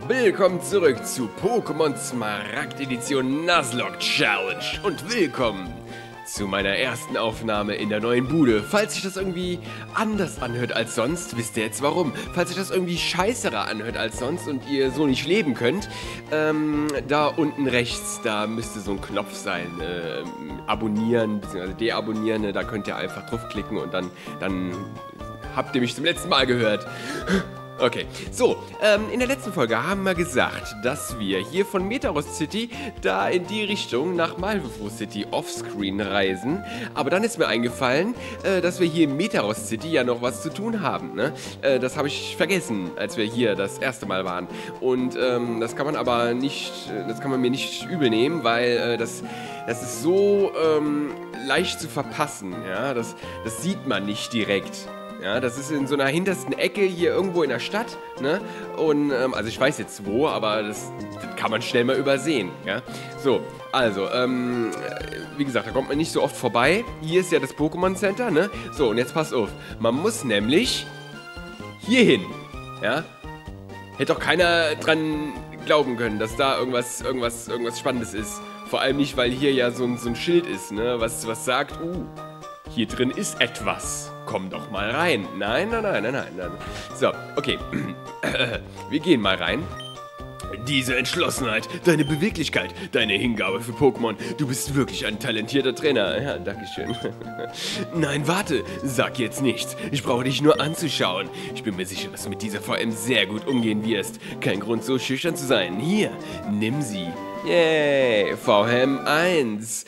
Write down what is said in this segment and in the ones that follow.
Willkommen zurück zu Pokémon Smaragd Edition Nuzlocke Challenge und willkommen zu meiner ersten Aufnahme in der neuen Bude. Falls sich das irgendwie anders anhört als sonst, wisst ihr jetzt warum. Falls sich das irgendwie scheißerer anhört als sonst und ihr so nicht leben könnt, da unten rechts, da müsste so ein Knopf sein, abonnieren bzw. deabonnieren, ne? Da könnt ihr einfach draufklicken und dann habt ihr mich zum letzten Mal gehört. Okay, so, in der letzten Folge haben wir gesagt, dass wir hier von Metaros City da in die Richtung nach Malvefo City offscreen reisen. Aber dann ist mir eingefallen, dass wir hier in Metaros City ja noch was zu tun haben, ne? Das habe ich vergessen, als wir hier das erste Mal waren. Und das kann man aber nicht, das kann man mir nicht übel nehmen, weil das ist so leicht zu verpassen, ja? Das sieht man nicht direkt. Ja, das ist in so einer hintersten Ecke hier irgendwo in der Stadt, ne? Und, also ich weiß jetzt wo, aber das kann man schnell mal übersehen, ja? So, also, wie gesagt, da kommt man nicht so oft vorbei. Hier ist ja das Pokémon Center, ne? So, und jetzt passt auf. Man muss nämlich hier hin, ja? Hätte doch keiner dran glauben können, dass da irgendwas Spannendes ist. Vor allem nicht, weil hier ja so ein Schild ist, ne? Was sagt, hier drin ist etwas. Komm doch mal rein. Nein. So, okay. Wir gehen mal rein. Diese Entschlossenheit, deine Beweglichkeit, deine Hingabe für Pokémon. Du bist wirklich ein talentierter Trainer. Ja, dankeschön. Nein, warte. Sag jetzt nichts. Ich brauche dich nur anzuschauen. Ich bin mir sicher, dass du mit dieser VM sehr gut umgehen wirst. Kein Grund, so schüchtern zu sein. Hier, nimm sie. Yay, VM 1.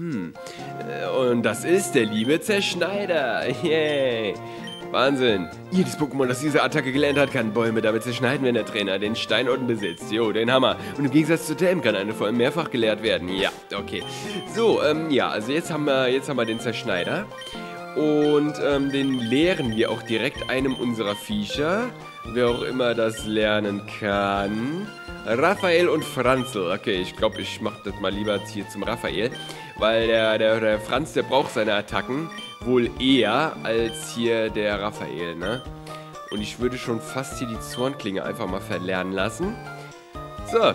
Und das ist der liebe Zerschneider. Yay. Wahnsinn. Jedes Pokémon, das diese Attacke gelernt hat, kann Bäume damit zerschneiden, wenn der Trainer den Steinorden besitzt. Jo, den Hammer. Und im Gegensatz zu Tem kann eine VM mehrfach gelehrt werden. Ja, okay. So, ja, also jetzt haben wir den Zerschneider. Und den lehren wir auch direkt einem unserer Viecher. Wer auch immer das lernen kann. Raphael und Franzl. Okay, ich glaube, ich mache das mal lieber hier zum Raphael. Weil der Franz, der braucht seine Attacken wohl eher als hier der Raphael, ne? Und ich würde schon fast hier die Zornklinge einfach mal verlernen lassen. So.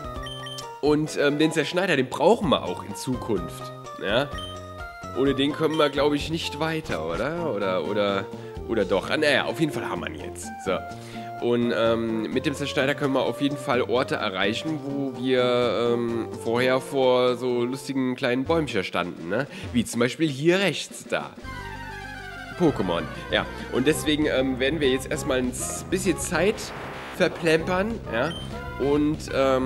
Und den Zerschneider, den brauchen wir auch in Zukunft, ja? Ohne den kommen wir, glaube ich, nicht weiter, oder? Oder doch? Ah, naja, auf jeden Fall haben wir ihn jetzt. So. Und mit dem Zerschneider können wir auf jeden Fall Orte erreichen, wo wir vorher vor so lustigen kleinen Bäumchen standen, ne? Wie zum Beispiel hier rechts da. Pokémon. Ja, und deswegen werden wir jetzt erstmal ein bisschen Zeit verplempern, ja? Und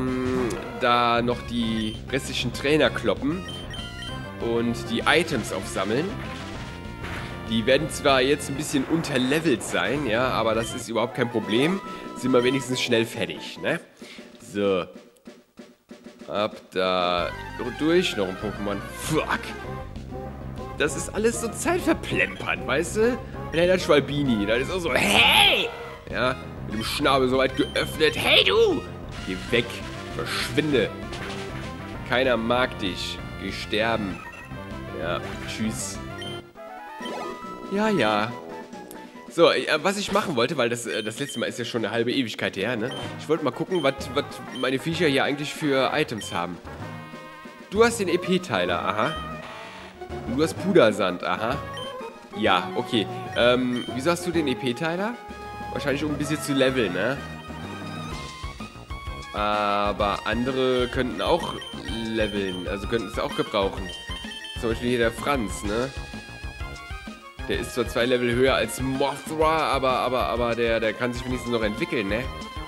da noch die restlichen Trainer kloppen und die Items aufsammeln. Die werden zwar jetzt ein bisschen unterlevelt sein, ja, aber das ist überhaupt kein Problem. Sind wir wenigstens schnell fertig, ne? So. Ab da durch, noch ein Pokémon. Fuck. Das ist alles so zeitverplempern, weißt du? Und dann hat Schwalbini, das ist auch so, hey! Ja, mit dem Schnabel so weit geöffnet. Hey, du! Geh weg, verschwinde. Keiner mag dich. Geh sterben. Ja, tschüss. Ja. So, was ich machen wollte, weil das letzte Mal ist ja schon eine halbe Ewigkeit her, ne? Ich wollte mal gucken, was meine Viecher hier eigentlich für Items haben. Du hast den EP-Teiler, aha. Und du hast Pudersand, aha. Ja, okay. Wieso hast du den EP-Teiler? Wahrscheinlich um ein bisschen zu leveln, ne? Aber andere könnten auch leveln, also könnten es auch gebrauchen. Zum Beispiel hier der Franz, ne? Der ist zwar 2 Level höher als Mothra, aber der kann sich wenigstens noch entwickeln, ne?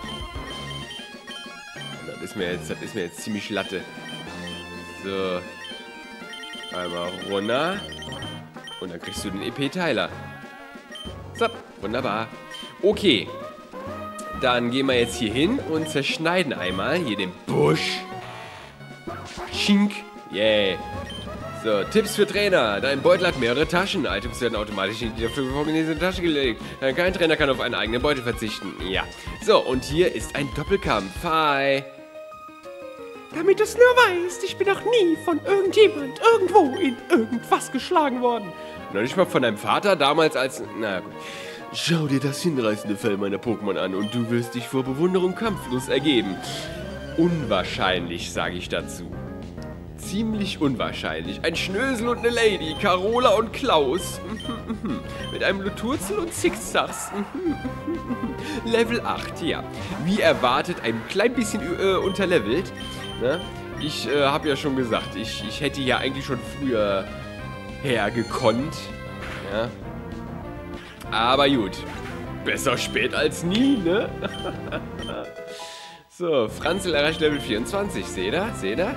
Das ist mir jetzt ziemlich Latte. So. Einmal runter. Und dann kriegst du den EP-Teiler. So, wunderbar. Okay. Dann gehen wir jetzt hier hin und zerschneiden einmal hier den Busch. Schink. Yay. So, Tipps für Trainer. Dein Beutel hat mehrere Taschen. Items werden automatisch in die dafür vorgesehene Tasche gelegt. Kein Trainer kann auf einen eigenen Beutel verzichten. Ja. So, und hier ist ein Doppelkampf. Hi. Damit du es nur weißt, ich bin noch nie von irgendjemand irgendwo in irgendwas geschlagen worden. Noch nicht mal von deinem Vater damals als... Na gut. Schau dir das hinreißende Fell meiner Pokémon an und du wirst dich vor Bewunderung kampflos ergeben. Unwahrscheinlich, sage ich dazu. Ziemlich unwahrscheinlich. Ein Schnösel und eine Lady, Carola und Klaus. Mit einem Luturzel und Zickzacks. Level 8, ja. Wie erwartet, ein klein bisschen unterlevelt. Ne? Ich habe ja schon gesagt, ich hätte ja eigentlich schon früher hergekonnt. Ja. Aber gut. Besser spät als nie, ne? So, Franzl erreicht Level 24. Seht ihr? Seht ihr?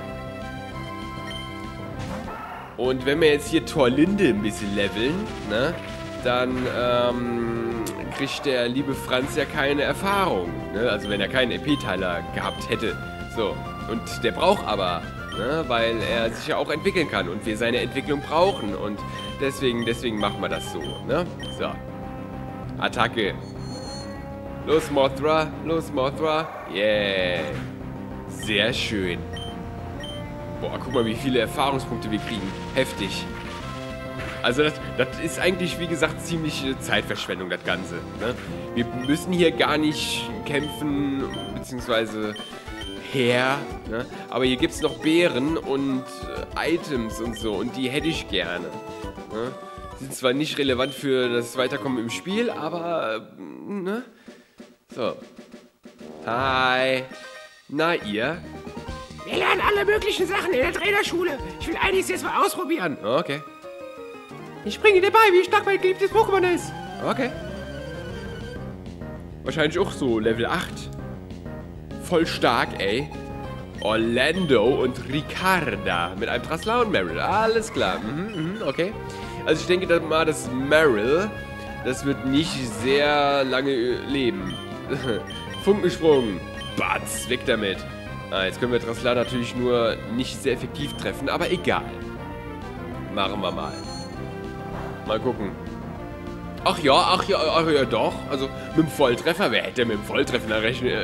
Und wenn wir jetzt hier Torlinde ein bisschen leveln, ne? Dann kriegt der liebe Franz ja keine Erfahrung. Ne? Also wenn er keinen EP-Teiler gehabt hätte. So. Und der braucht aber, ne? Weil er sich ja auch entwickeln kann und wir seine Entwicklung brauchen. Und deswegen machen wir das so. Ne? So. Attacke. Los, Mothra. Los, Mothra. Yeah. Sehr schön. Boah, guck mal, wie viele Erfahrungspunkte wir kriegen. Heftig. Also das ist eigentlich, wie gesagt, ziemliche Zeitverschwendung, das Ganze. Ne? Wir müssen hier gar nicht kämpfen, beziehungsweise ne? Aber hier gibt es noch Beeren und Items und so. Und die hätte ich gerne. Ne? Sind zwar nicht relevant für das Weiterkommen im Spiel, aber, ne? So. Hi. Na, ihr? Wir lernen alle möglichen Sachen in der Trainerschule. Ich will einiges jetzt mal ausprobieren. Okay. Ich bringe dir bei, wie stark mein geliebtes Pokémon ist. Okay. Wahrscheinlich auch so Level 8. Voll stark, ey. Orlando und Ricarda mit einem Trasla und Meryl. Alles klar. Okay. Also ich denke dann mal, dass Meryl, das wird nicht sehr lange leben. Funkensprung. Batz, weg damit. Jetzt können wir Trasla natürlich nur nicht sehr effektiv treffen, aber egal. Machen wir mal. Mal gucken. Ach ja, doch. Also mit dem Volltreffer, wer hätte mit dem Volltreffender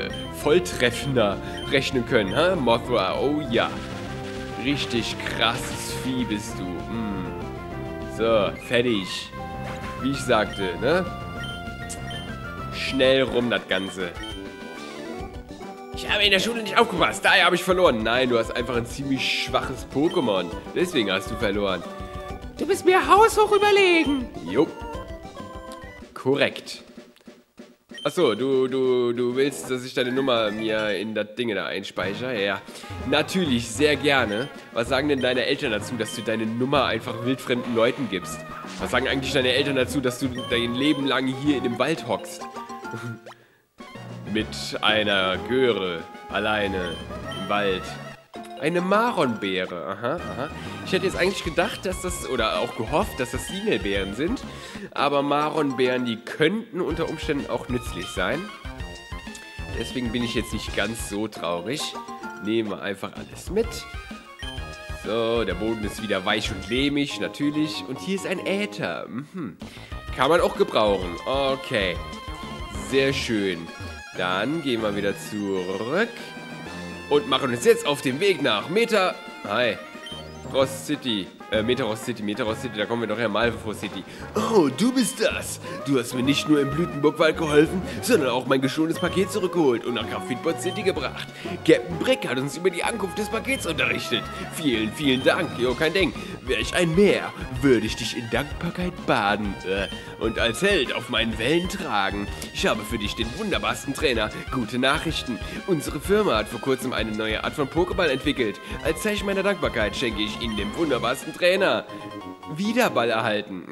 rechnen können, hä? Mothra, oh ja. Richtig krasses Vieh bist du. So, fertig. Wie ich sagte, ne? Schnell rum das Ganze. Ich habe in der Schule nicht aufgepasst, daher habe ich verloren. Nein, du hast einfach ein ziemlich schwaches Pokémon. Deswegen hast du verloren. Du bist mir haushoch überlegen. Jo. Korrekt. Achso, du willst, dass ich deine Nummer mir in das Ding da einspeichere? Ja. Natürlich, sehr gerne. Was sagen denn deine Eltern dazu, dass du deine Nummer einfach wildfremden Leuten gibst? Was sagen eigentlich deine Eltern dazu, dass du dein Leben lang hier in dem Wald hockst? Mit einer Göre, alleine, im Wald. Eine Maronbeere, aha. Ich hätte jetzt eigentlich gedacht, dass das, oder auch gehofft, dass das Singelbeeren sind. Aber Maronbeeren, die könnten unter Umständen auch nützlich sein. Deswegen bin ich jetzt nicht ganz so traurig. Nehmen wir einfach alles mit. So, der Boden ist wieder weich und lehmig, natürlich. Und hier ist ein Äther. Kann man auch gebrauchen. Okay. Sehr schön. Dann gehen wir wieder zurück. Und machen uns jetzt auf den Weg nach Metaros City, da kommen wir doch her, Malvo City. Oh, du bist das. Du hast mir nicht nur im Blütenburgwald geholfen, sondern auch mein gestohlenes Paket zurückgeholt und nach Graphitport City gebracht. Captain Brick hat uns über die Ankunft des Pakets unterrichtet. Vielen, vielen Dank. Jo, kein Ding. Wäre ich ein Meer, würde ich dich in Dankbarkeit baden und als Held auf meinen Wellen tragen. Ich habe für dich den wunderbarsten Trainer. Gute Nachrichten. Unsere Firma hat vor kurzem eine neue Art von Pokéball entwickelt. Als Zeichen meiner Dankbarkeit schenke ich Ihnen den wunderbarsten Trainer. Wiederball erhalten.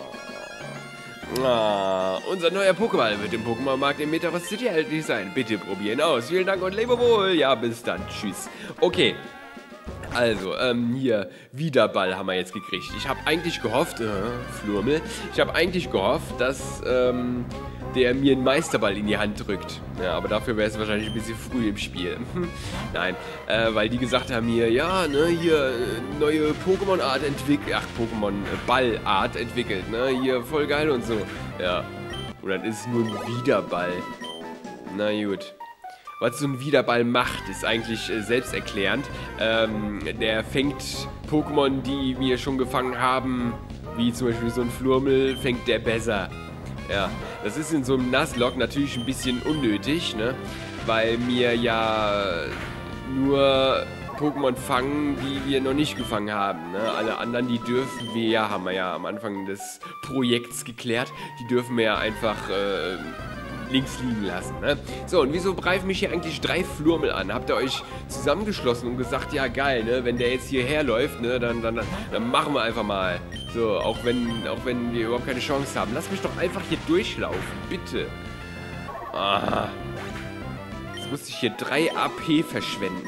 Unser neuer Pokéball wird im Pokémon-Markt in Metaverse City erhältlich sein. Bitte probieren aus. Vielen Dank und lebe wohl. Ja, bis dann. Tschüss. Okay. Also, hier, Wiederball haben wir jetzt gekriegt. Ich habe eigentlich gehofft, Flurmel, dass, der mir einen Meisterball in die Hand drückt. Ja, aber dafür wäre es wahrscheinlich ein bisschen früh im Spiel. Nein, weil die gesagt haben hier, ja, ne, hier, neue Pokémon-Art entwickelt, Ballart entwickelt, ne, hier, voll geil und so. Ja, und dann ist es nur ein Wiederball. Na gut. Was so ein Wiederball macht, ist eigentlich selbsterklärend. Der fängt Pokémon, die wir schon gefangen haben, wie zum Beispiel so ein Flurmel, fängt der besser. Ja, das ist in so einem Nuzlocke natürlich ein bisschen unnötig, ne? Weil mir ja nur Pokémon fangen, die wir noch nicht gefangen haben, ne? Alle anderen, die dürfen wir ja, haben wir ja am Anfang des Projekts geklärt, die dürfen wir ja einfach links liegen lassen, ne? So, und wieso greifen mich hier eigentlich 3 Flurmel an? Habt ihr euch zusammengeschlossen und gesagt, ja geil, ne? Wenn der jetzt hierher läuft, ne? Dann machen wir einfach mal. So, auch wenn wir überhaupt keine Chance haben. Lass mich doch einfach hier durchlaufen, bitte. Ah. Jetzt muss ich hier 3 AP verschwenden.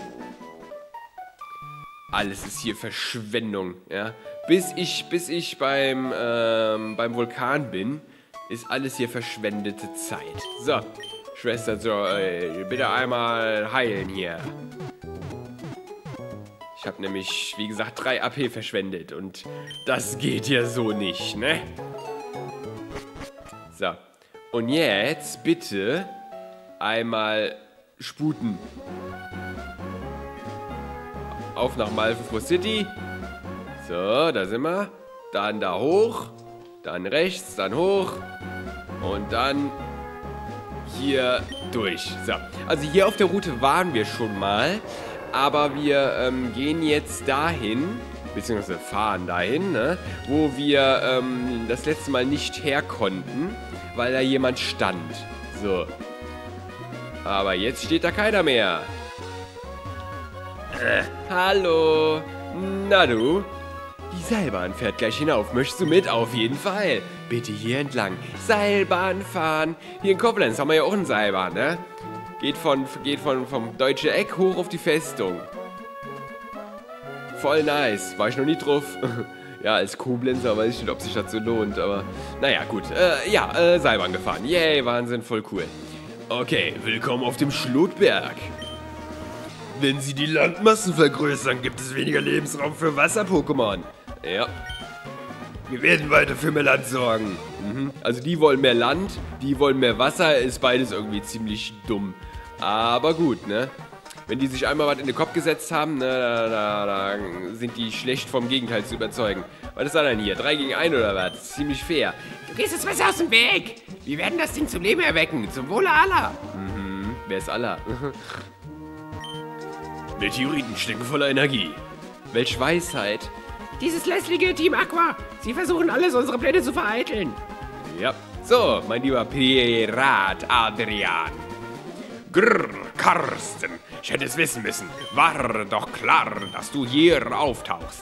Alles ist hier Verschwendung, ja. Bis ich beim Vulkan bin, ist alles hier verschwendete Zeit. So, Schwester Joy, bitte einmal heilen hier. Ich habe nämlich, wie gesagt, 3 AP verschwendet und das geht ja so nicht, ne? So, und jetzt bitte einmal sputen. Auf nach Malfo City. So, da sind wir. Dann da hoch. Dann rechts, dann hoch. Und dann hier durch. So, also hier auf der Route waren wir schon mal. Aber wir gehen jetzt dahin, beziehungsweise fahren dahin, ne, wo wir das letzte Mal nicht her konnten, weil da jemand stand. So. Aber jetzt steht da keiner mehr. Hallo. Na du? Die Seilbahn fährt gleich hinauf. Möchtest du mit? Auf jeden Fall. Bitte hier entlang. Seilbahn fahren. Hier in Koblenz haben wir ja auch eine Seilbahn, ne? Geht vom Deutsche Eck hoch auf die Festung. Voll nice. War ich noch nie drauf. Ja, als Koblenzer weiß ich nicht, ob sich das so lohnt, aber naja, gut. Seilbahn gefahren. Yay, Wahnsinn, voll cool. Okay, willkommen auf dem Schlotberg. Wenn sie die Landmassen vergrößern, gibt es weniger Lebensraum für Wasser-Pokémon. Ja. Wir werden weiter für mehr Land sorgen. Also die wollen mehr Land, die wollen mehr Wasser, ist beides irgendwie ziemlich dumm. Aber gut, ne? Wenn die sich einmal was in den Kopf gesetzt haben, ne, da sind die schlecht vom Gegenteil zu überzeugen. Was ist da denn hier? 3 gegen 1 oder was? Ziemlich fair. Du gehst jetzt besser aus dem Weg. Wir werden das Ding zum Leben erwecken. Zum Wohle aller. Wer ist Allah? Meteoriten stecken voller Energie. Welch Weisheit. Dieses lästige Team Aqua. Sie versuchen alles, unsere Pläne zu vereiteln. Ja. So, mein lieber Pirat Adrian. Grrr, Karsten. Ich hätte es wissen müssen. War doch klar, dass du hier auftauchst.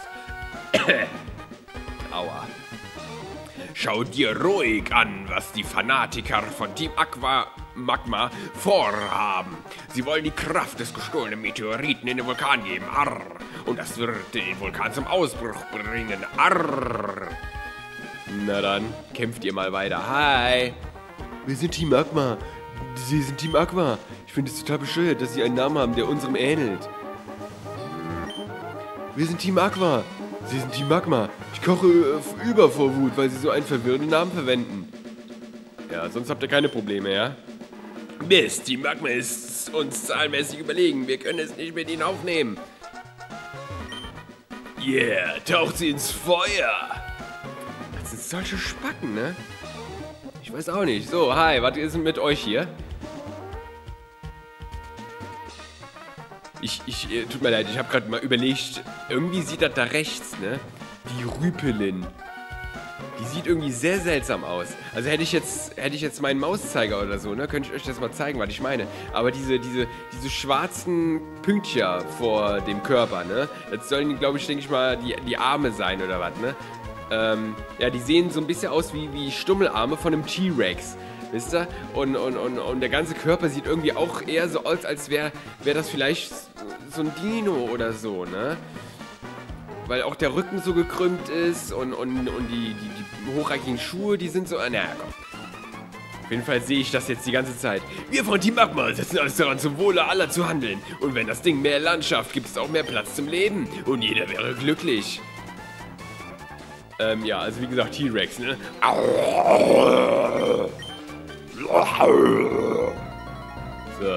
Aua. Schau dir ruhig an, was die Fanatiker von Team Magma vorhaben. Sie wollen die Kraft des gestohlenen Meteoriten in den Vulkan geben. Arr. Und das wird den Vulkan zum Ausbruch bringen. Arr. Na dann, kämpft ihr mal weiter. Hi. Wir sind Team Magma. Sie sind Team Aqua. Ich finde es total bescheuert, dass sie einen Namen haben, der unserem ähnelt. Wir sind Team Aqua. Sie sind Team Magma. Ich koche über vor Wut, weil sie so einen verwirrenden Namen verwenden. Ja, sonst habt ihr keine Probleme, ja? Mist, Team Magma ist uns zahlenmäßig überlegen. Wir können es nicht mit ihnen aufnehmen. Yeah, taucht sie ins Feuer. Das sind solche Spacken, ne? Ich weiß auch nicht. So, hi, was ist denn mit euch hier? Tut mir leid, ich habe gerade mal überlegt, irgendwie sieht das da rechts, ne? Die Rüpelin. Die sieht irgendwie sehr seltsam aus. Also hätte ich jetzt meinen Mauszeiger oder so, ne? Könnte ich euch das mal zeigen, was ich meine. Aber diese schwarzen Pünktchen vor dem Körper, ne? Das sollen, denke ich mal, die Arme sein oder was, ne? Ja, die sehen so ein bisschen aus wie Stummelarme von einem T-Rex. Wisst ihr? Und der ganze Körper sieht irgendwie auch eher so aus, als wäre das vielleicht so ein Dino oder so, ne? Weil auch der Rücken so gekrümmt ist und die hochrangigen Schuhe, die sind so... Naja, komm. Auf jeden Fall sehe ich das jetzt die ganze Zeit. Wir von Team Magma setzen alles daran, zum Wohle aller zu handeln. Und wenn das Ding mehr Land schafft, gibt es auch mehr Platz zum Leben. Und jeder wäre glücklich. Ja, also wie gesagt, T-Rex, ne? So.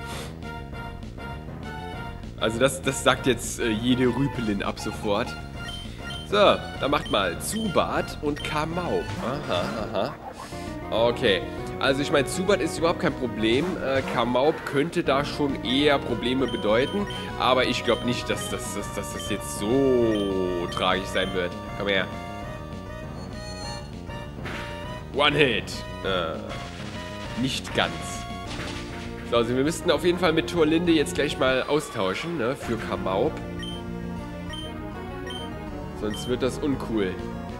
Also das sagt jetzt jede Rüpelin ab sofort. So, dann macht mal Zubat und Kamau. Aha, aha. Okay. Also ich meine, Zubat ist überhaupt kein Problem. Kamaup könnte da schon eher Probleme bedeuten. Aber ich glaube nicht, dass das jetzt so tragisch sein wird. Komm her. One-Hit. Nicht ganz. So, also wir müssten auf jeden Fall mit Torlinde jetzt gleich mal austauschen, ne? Für Kamaup. Sonst wird das uncool.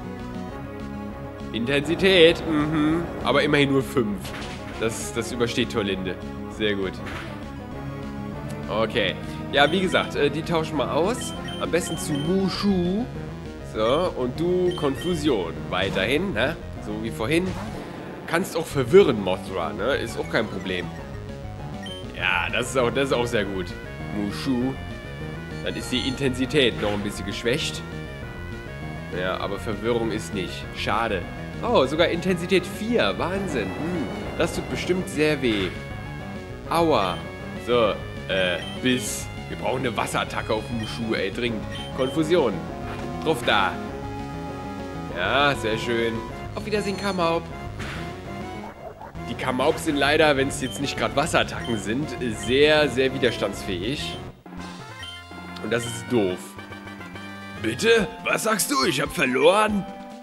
Intensität, aber immerhin nur 5. Das übersteht Torlinde. Sehr gut. Okay. Ja, wie gesagt, die tauschen wir aus. Am besten zu Mushu. So, und du Konfusion. Weiterhin, ne? So wie vorhin. Kannst auch verwirren, Mothra, ne? Ist auch kein Problem. Ja, das ist auch sehr gut. Mushu. Dann ist die Intensität noch ein bisschen geschwächt. Ja, aber Verwirrung ist nicht. Schade. Oh, sogar Intensität 4. Wahnsinn. Das tut bestimmt sehr weh. Aua. So, Biss. Wir brauchen eine Wasserattacke auf Mushu, ey. Dringend. Konfusion. Drauf da. Ja, sehr schön. Auf Wiedersehen, Kamaup. Die Kamaups sind leider, wenn es jetzt nicht gerade Wasserattacken sind, sehr, sehr widerstandsfähig. Und das ist doof. Bitte? Was sagst du? Ich hab verloren?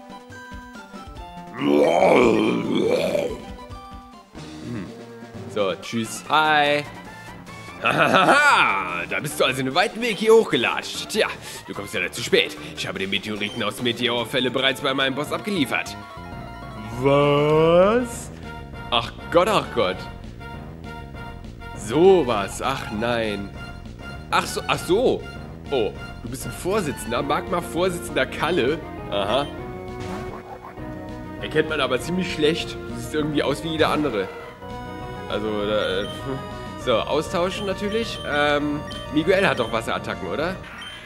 So, tschüss. Hi. Hahaha, da bist du also einen weiten Weg hier hochgelatscht. Tja, du kommst ja zu spät. Ich habe den Meteoriten aus Meteorfälle bereits bei meinem Boss abgeliefert. Was? Ach Gott, ach Gott. Sowas, ach nein. Ach so. Oh, du bist ein Vorsitzender. Magma Vorsitzender Kalle. Aha. Erkennt man aber ziemlich schlecht. Du siehst irgendwie aus wie jeder andere. Also, so, austauschen natürlich. Miguel hat doch Wasserattacken, oder?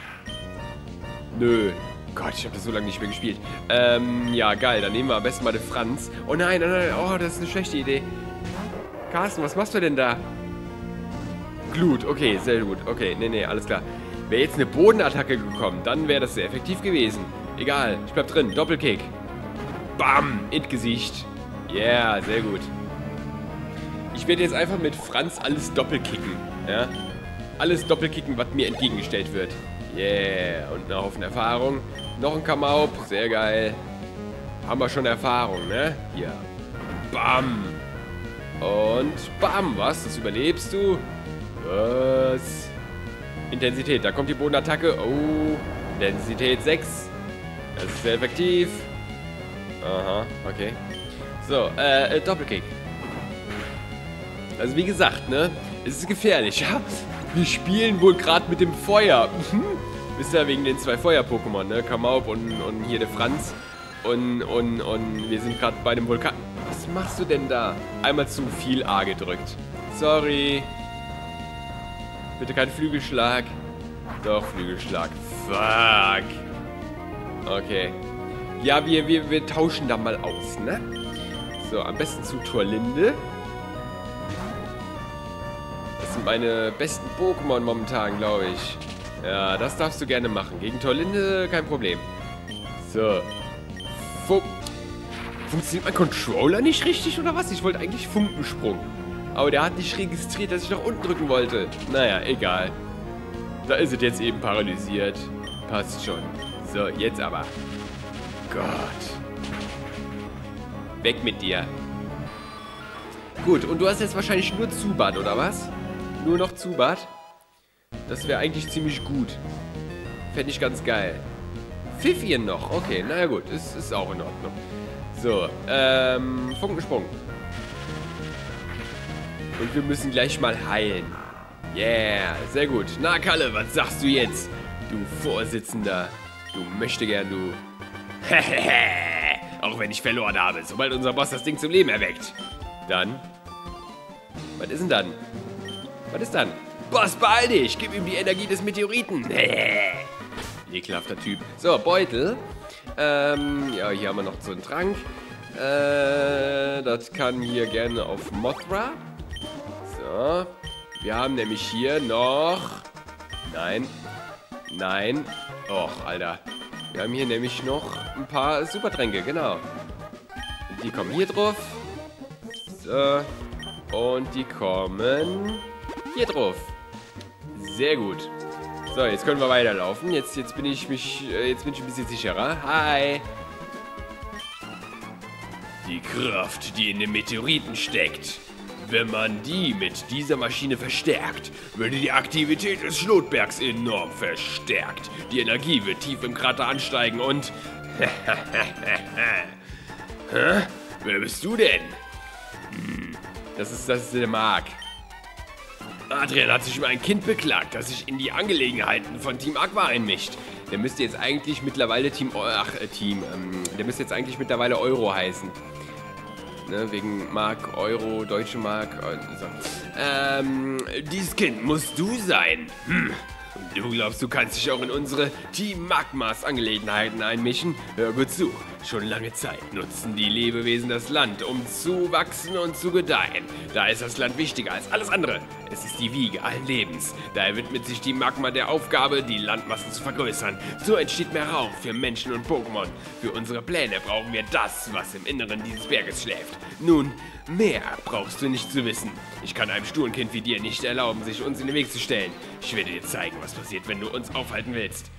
Nö. Gott, ich habe das so lange nicht mehr gespielt. Ja, geil. Dann nehmen wir am besten mal den Franz. Oh nein, nein. Oh, das ist eine schlechte Idee. Carsten, was machst du denn da? Glut. Okay, sehr gut. Okay, nee, alles klar. Wäre jetzt eine Bodenattacke gekommen, dann wäre das sehr effektiv gewesen. Egal, ich bleib drin. Doppelkick. Bam, ins Gesicht. Yeah, sehr gut. Ich werde jetzt einfach mit Franz alles doppelkicken. Ja? Alles doppelkicken, was mir entgegengestellt wird. Yeah, und einen Haufen Erfahrung. Noch ein Kamaup, sehr geil. Haben wir schon Erfahrung, ne? Hier. Bam. Und bam, was? Das überlebst du? Was? Intensität, da kommt die Bodenattacke. Oh, Intensität 6. Das ist sehr effektiv. Aha, okay. So, Doppelkick. Also wie gesagt, ne? Es ist gefährlich, ja? Wir spielen wohl gerade mit dem Feuer. Wisst ihr, wegen den 2 Feuer-Pokémon, ne? Kamaup und hier der Franz. Und wir sind gerade bei dem Vulkan. Was machst du denn da? Einmal zu viel A gedrückt. Sorry. Bitte kein Flügelschlag. Doch, Flügelschlag. Fuck. Okay. Ja, wir tauschen da mal aus, ne? So, am besten zu Torlinde. Das sind meine besten Pokémon momentan, glaube ich. Ja, das darfst du gerne machen. Gegen Torlinde kein Problem. So. Funktioniert mein Controller nicht richtig oder was? Ich wollte eigentlich Funkensprung. Aber der hat nicht registriert, dass ich nach unten drücken wollte. Naja, egal. Da ist es jetzt eben paralysiert. Passt schon. So, jetzt aber. Gott. Weg mit dir. Gut, und du hast jetzt wahrscheinlich nur Zubat, oder was? Nur noch Zubat? Das wäre eigentlich ziemlich gut. Fände ich ganz geil. Pfiffchen noch. Okay, naja gut. Ist auch in Ordnung. So, Funkensprung. Und wir müssen gleich mal heilen. Yeah, sehr gut. Na, Kalle, was sagst du jetzt? Du Vorsitzender. Du Möchtegern, du. Auch wenn ich verloren habe, sobald unser Boss das Ding zum Leben erweckt. Dann. Was ist denn dann? Was ist dann? Boss, beeil dich! Gib ihm die Energie des Meteoriten. Ekelhafter Typ. So, Beutel. Ja, hier haben wir noch so einen Trank. Das kann hier gerne auf Mothra. So. Wir haben nämlich hier noch... Nein. Nein. Och, Alter. Wir haben hier nämlich noch ein paar Supertränke, genau. Die kommen hier drauf. So. Und die kommen hier drauf. Sehr gut. So, jetzt können wir weiterlaufen. Jetzt bin ich ein bisschen sicherer. Hi. Die Kraft, die in den Meteoriten steckt. Wenn man die mit dieser Maschine verstärkt, würde die Aktivität des Schlotbergs enorm verstärkt. Die Energie wird tief im Krater ansteigen und... Hä? Wer bist du denn? Das ist der Mark. Adrian hat sich über ein Kind beklagt, das sich in die Angelegenheiten von Team Aqua einmischt. Der müsste jetzt eigentlich mittlerweile der müsste jetzt eigentlich mittlerweile Euro heißen. Ne, wegen Mark, Euro, Deutsche Mark. So. Dieses Kind musst du sein. Und du glaubst, du kannst dich auch in unsere Team Magmas Angelegenheiten einmischen? Hör gut zu. Schon lange Zeit nutzen die Lebewesen das Land, um zu wachsen und zu gedeihen. Da ist das Land wichtiger als alles andere. Es ist die Wiege allen Lebens. Daher widmet sich die Magma der Aufgabe, die Landmassen zu vergrößern. So entsteht mehr Raum für Menschen und Pokémon. Für unsere Pläne brauchen wir das, was im Inneren dieses Berges schläft. Nun, mehr brauchst du nicht zu wissen. Ich kann einem sturen Kind wie dir nicht erlauben, sich uns in den Weg zu stellen. Ich werde dir zeigen, was passiert, wenn du uns aufhalten willst.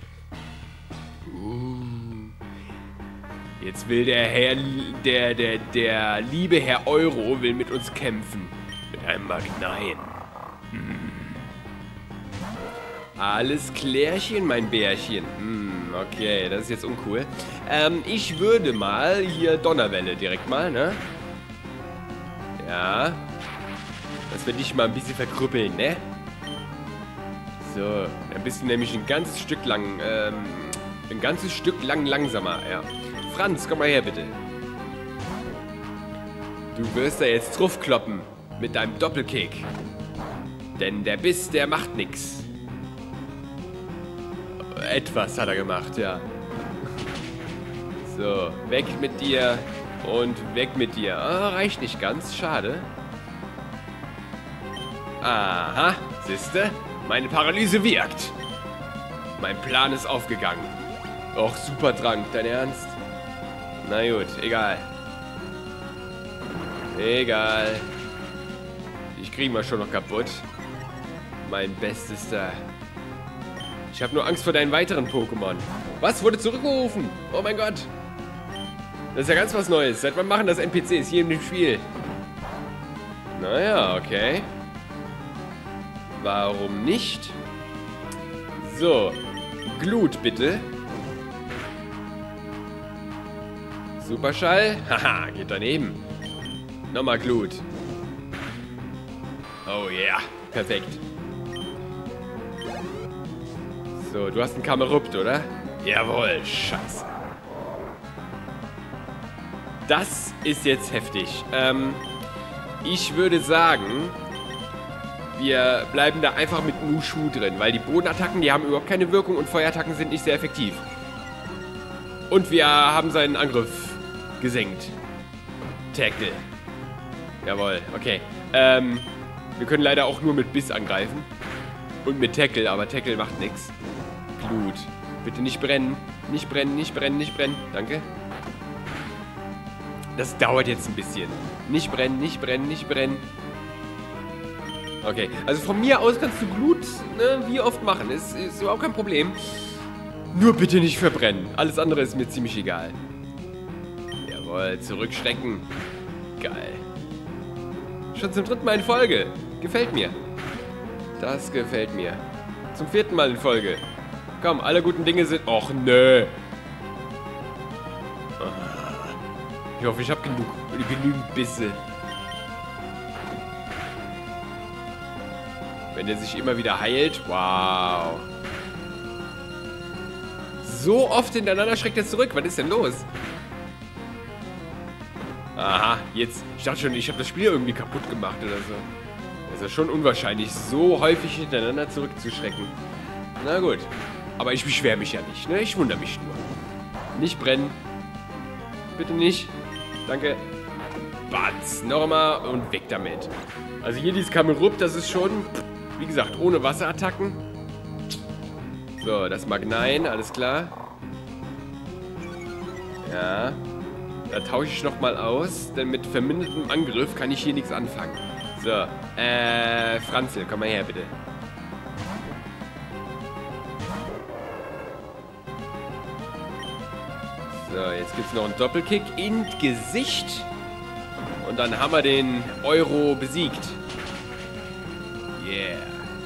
Jetzt will der liebe Herr Euro will mit uns kämpfen. Mit einem Magnein. Alles klärchen, mein Bärchen. Okay, das ist jetzt uncool. Ich würde mal hier Donnerwelle direkt mal, ne? Ja. Das wird dich mal ein bisschen verkrüppeln, ne? So, dann bist du nämlich ein ganzes Stück lang langsamer, ja. Franz, komm mal her, bitte. Du wirst da jetzt draufkloppen mit deinem Doppelkick. Denn der Biss, der macht nix. Etwas hat er gemacht, ja. So, weg mit dir und weg mit dir. Ah, reicht nicht ganz, schade. Aha, siehste? Meine Paralyse wirkt. Mein Plan ist aufgegangen. Och, super Trank, dein Ernst? Na gut, egal. Egal. Ich krieg mal schon noch kaputt. Mein Bestester. Ich habe nur Angst vor deinen weiteren Pokémon. Was? Wurde zurückgerufen? Oh mein Gott. Das ist ja ganz was Neues. Seit wann machen das NPCs hier in dem Spiel? Naja, okay. Warum nicht? So. Glut, bitte. Superschall. Haha, geht daneben. Nochmal Glut. Oh yeah. Perfekt. So, du hast einen Kamerupt, oder? Jawohl, scheiße. Das ist jetzt heftig. Ich würde sagen, wir bleiben da einfach mit Mushu drin, weil die Bodenattacken, die haben überhaupt keine Wirkung und Feuerattacken sind nicht sehr effektiv. Und wir haben seinen Angriff gesenkt. Tackle. Jawohl, okay. Wir können leider auch nur mit Biss angreifen. Und mit Tackle, aber Tackle macht nichts. Glut. Bitte nicht brennen. Nicht brennen, nicht brennen, nicht brennen. Danke. Das dauert jetzt ein bisschen. Nicht brennen, nicht brennen, nicht brennen. Okay, also von mir aus kannst du Glut, ne, wie oft machen. Ist überhaupt kein Problem. Nur bitte nicht verbrennen. Alles andere ist mir ziemlich egal. Jawohl, zurückschrecken. Geil. Schon zum 3. Mal in Folge. Gefällt mir. Das gefällt mir. Zum 4. Mal in Folge. Komm, alle guten Dinge sind... Och, nö. Ich hoffe, ich habe genügend Bisse. Wenn der sich immer wieder heilt. Wow. So oft hintereinander schreckt er zurück. Was ist denn los? Aha, jetzt. Ich dachte schon, ich habe das Spiel irgendwie kaputt gemacht oder so. Das ist schon unwahrscheinlich, so häufig hintereinander zurückzuschrecken. Na gut. Aber ich beschwere mich ja nicht, ne? Ich wundere mich nur. Nicht brennen. Bitte nicht. Danke. Batz. Nochmal und weg damit. Also hier dieses Kamerupt, das ist schon, wie gesagt, ohne Wasserattacken. So, das Magnein, alles klar. Ja. Da tausche ich nochmal aus, denn mit vermindertem Angriff kann ich hier nichts anfangen. So, Franzl, komm mal her, bitte. So, jetzt gibt es noch einen Doppelkick ins Gesicht. Und dann haben wir den Euro besiegt. Yeah.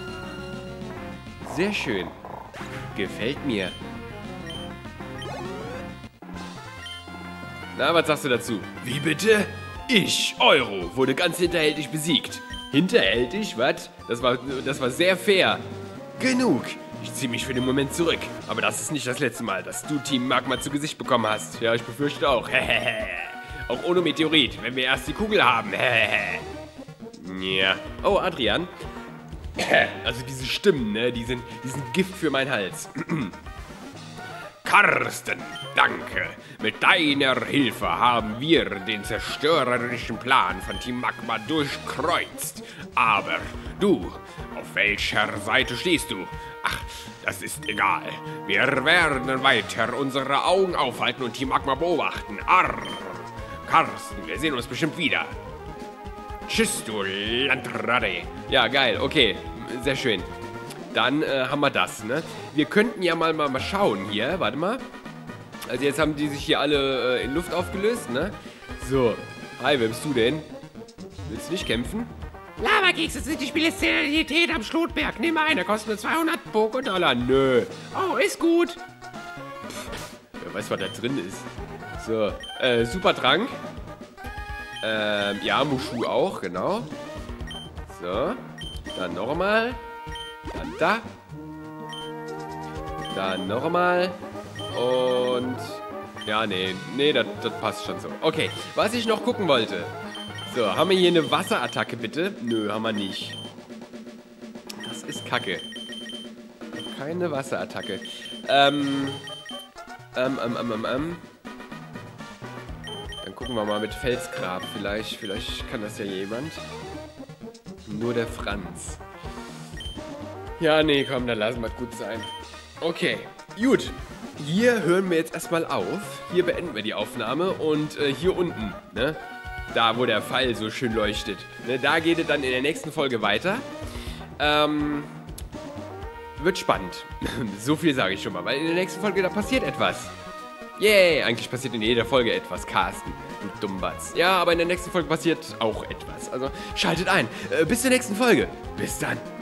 Sehr schön. Gefällt mir. Na, was sagst du dazu? Wie bitte? Ich, Euro, wurde ganz hinterhältig besiegt. Hinterhältig? Was? Das war sehr fair. Genug. Ich ziehe mich für den Moment zurück. Aber das ist nicht das letzte Mal, dass du Team Magma zu Gesicht bekommen hast. Ja, ich befürchte auch. Auch ohne Meteorit, wenn wir erst die Kugel haben. Ja. Oh, Adrian. Also diese Stimmen, ne, die sind Gift für meinen Hals. Carsten, danke. Mit deiner Hilfe haben wir den zerstörerischen Plan von Team Magma durchkreuzt. Aber du, auf welcher Seite stehst du? Ach, das ist egal. Wir werden weiter unsere Augen aufhalten und Team Magma beobachten. Arr. Carsten, wir sehen uns bestimmt wieder. Tschüss, du Landratte. Ja, geil, okay. Sehr schön. Dann haben wir das, ne? Wir könnten ja mal schauen hier. Warte mal. Also jetzt haben die sich hier alle in Luft aufgelöst, ne? So. Hi, wer bist du denn? Willst du nicht kämpfen? Lavakekse sind die Spezialität am Schlotberg. Nimm mal eine, kostet nur 200 Pokédollar. Nö. Oh, ist gut. Pff, wer weiß, was da drin ist. So. Supertrank. Ja, Mushu auch, genau. So. Dann nochmal. Dann da. Dann nochmal. Und... Ja, nee, das passt schon so. Okay, was ich noch gucken wollte. So, haben wir hier eine Wasserattacke, bitte? Nö, haben wir nicht. Das ist Kacke. Keine Wasserattacke. Dann gucken wir mal mit Felsgrab. Vielleicht kann das ja jemand. Nur der Franz. Ja, nee, komm, dann lassen wir es gut sein. Okay, gut. Hier hören wir jetzt erstmal auf. Hier beenden wir die Aufnahme. Und hier unten, ne? Da, wo der Pfeil so schön leuchtet. Ne, da geht es dann in der nächsten Folge weiter. Wird spannend. So viel sage ich schon mal. Weil in der nächsten Folge, da passiert etwas. Yay, eigentlich passiert in jeder Folge etwas, Carsten. Du Dummbatz. Ja, aber in der nächsten Folge passiert auch etwas. Also schaltet ein. Bis zur nächsten Folge. Bis dann.